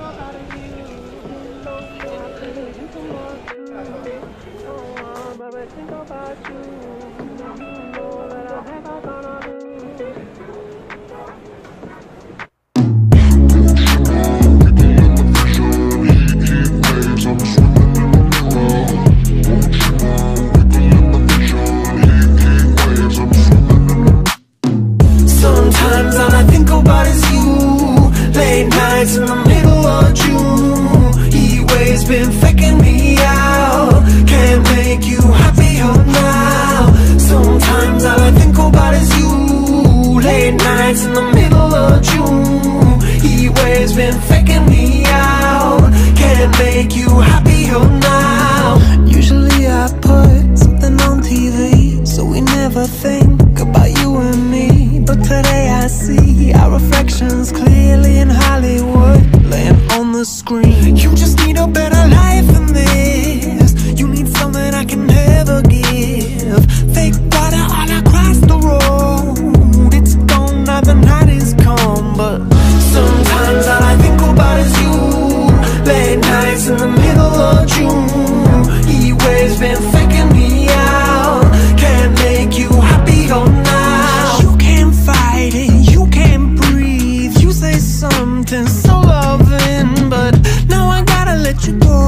Sometimes all I think about is you. Late nights in the middle of June. Heat waves been faking me out. Can't make you happier now. Sometimes all I think about is you. Late nights in the middle of June. Heat waves been faking me out. Can't make you happier now. Usually I put something on TV, so we never think about you and me. But today I see our reflections clearly in Hollywood, laying on the screen. You just need a better life than this. You need something I can never give. Fake water all across the road. It's gone now, the night is come. But sometimes all I think about is you. Late nights in the middle of June. Heat waves been faking me out. Can't make you happier now. You can't fight it, you can't breathe. You say something so loving, but now I gotta let you go.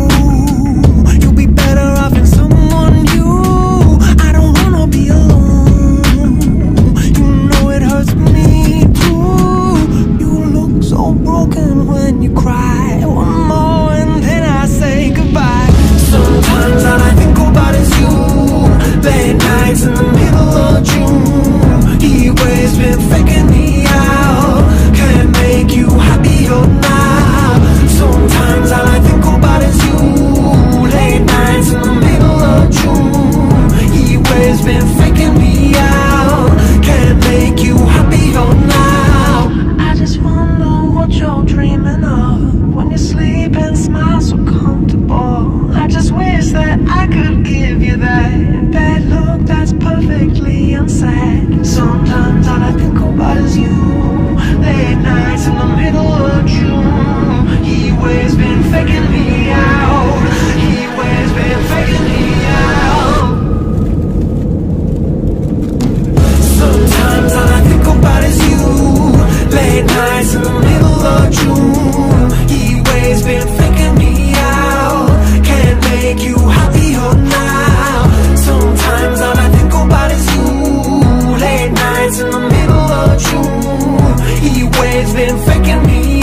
You'll be better off in someone new. I don't wanna be alone. You know it hurts me too. You look so broken when you cry. One more and then I say goodbye. Sometimes all I think about is you. Late nights in the middle of June. Heat waves been faking me out. Can't make you happier now. Sometimes all I think about is you. Late nights in the middle of June. Heat waves been faking me out. Can't make you happier now. I just wonder what you're dreaming of when you sleep and smile so comfortable. I just wish that I could give you that bad look that's perfectly unsaid. Sometimes all I think about is you. Late nights in the middle of June. Heat waves been faking me out. Heat waves been faking me out. Sometimes all I think about is you. Late nights in the middle of June. Heat waves been faking me out. Can't make you happier now. Sometimes all I think about is you. Late nights in the middle of June. Heat waves been faking me